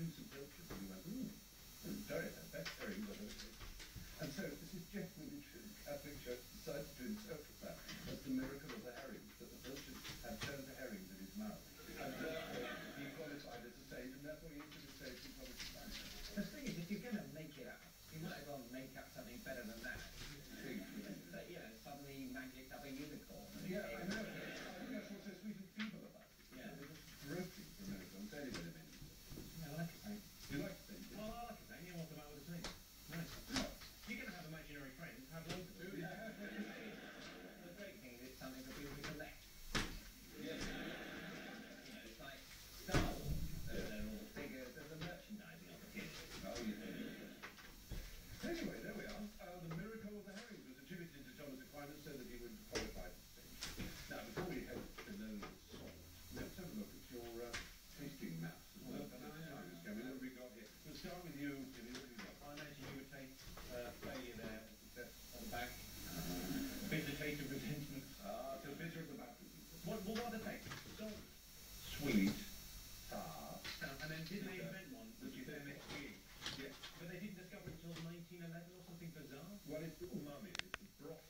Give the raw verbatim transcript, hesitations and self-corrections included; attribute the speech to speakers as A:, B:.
A: two Saint Pilchards, and he went, ooh, very, that's very good. And so this is genuinely true. Catholic Church decided to interpret that as the miracle of the herring, that the Pilchards had turned